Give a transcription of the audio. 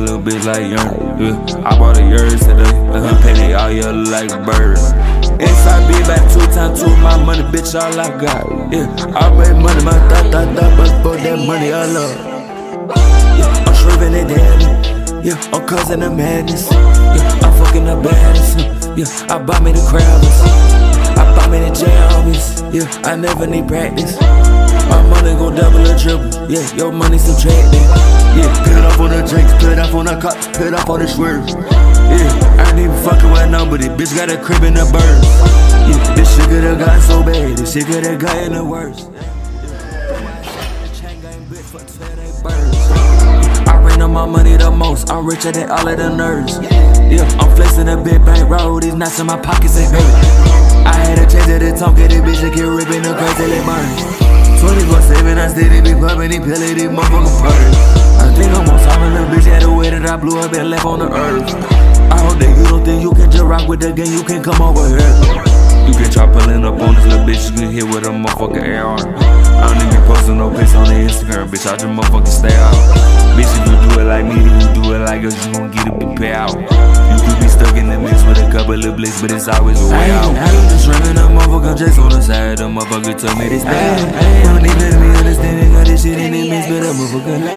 little bitch like young. Yeah, I bought a yard today. Let her pay they all yellow like a bird. Inside be back 2 times 2 my money, bitch, all I got. Yeah, I make money, my thought, but for that money I love. Yeah, I'm shriving it daily. Yeah, I'm causing the madness. Yeah, I'm fucking the baddest. Yeah, I buy me the Kravitz. I buy me the J-Homies. Yeah, I never need practice. My money gon' double or triple. Yeah, your money subtracted. Yeah, put it up on the drinks, put it up on the cops, put it up on the swerves. Yeah, I ain't even fucking with nobody. Bitch got a crib in the bird. Yeah, this shit could've gotten so bad. This shit could've gotten the worst. I ran on my money the most. I'm richer than all of the nerds. Yeah, I'm flexing a big bank roll. These knots in my pockets ain't hurt. I had a change of the talk, get this bitch that keep ripping the crazy till it burns. 24/7, I steady be bumping these pills, these motherfucking birds. I think I'm on top of the bitch, had the way that I blew up and left on the earth. I hope that you don't think you can just rock with the gang, you can come over here. You can try pulling up on this little bitch, you can hit with a motherfucking AR. I don't even be posting no pics on the Instagram, bitch, I just motherfucking stay out. Bitch, if you do it like me, then you do it like us, you gon' get a big payout. You could be stuck in the mix with a couple of blicks, but it's always a way out. I ain't just running a motherfucker just on the side, the motherfucker told me this bad. Don't even let me understand it, got this shit in the mix, but a motherfucker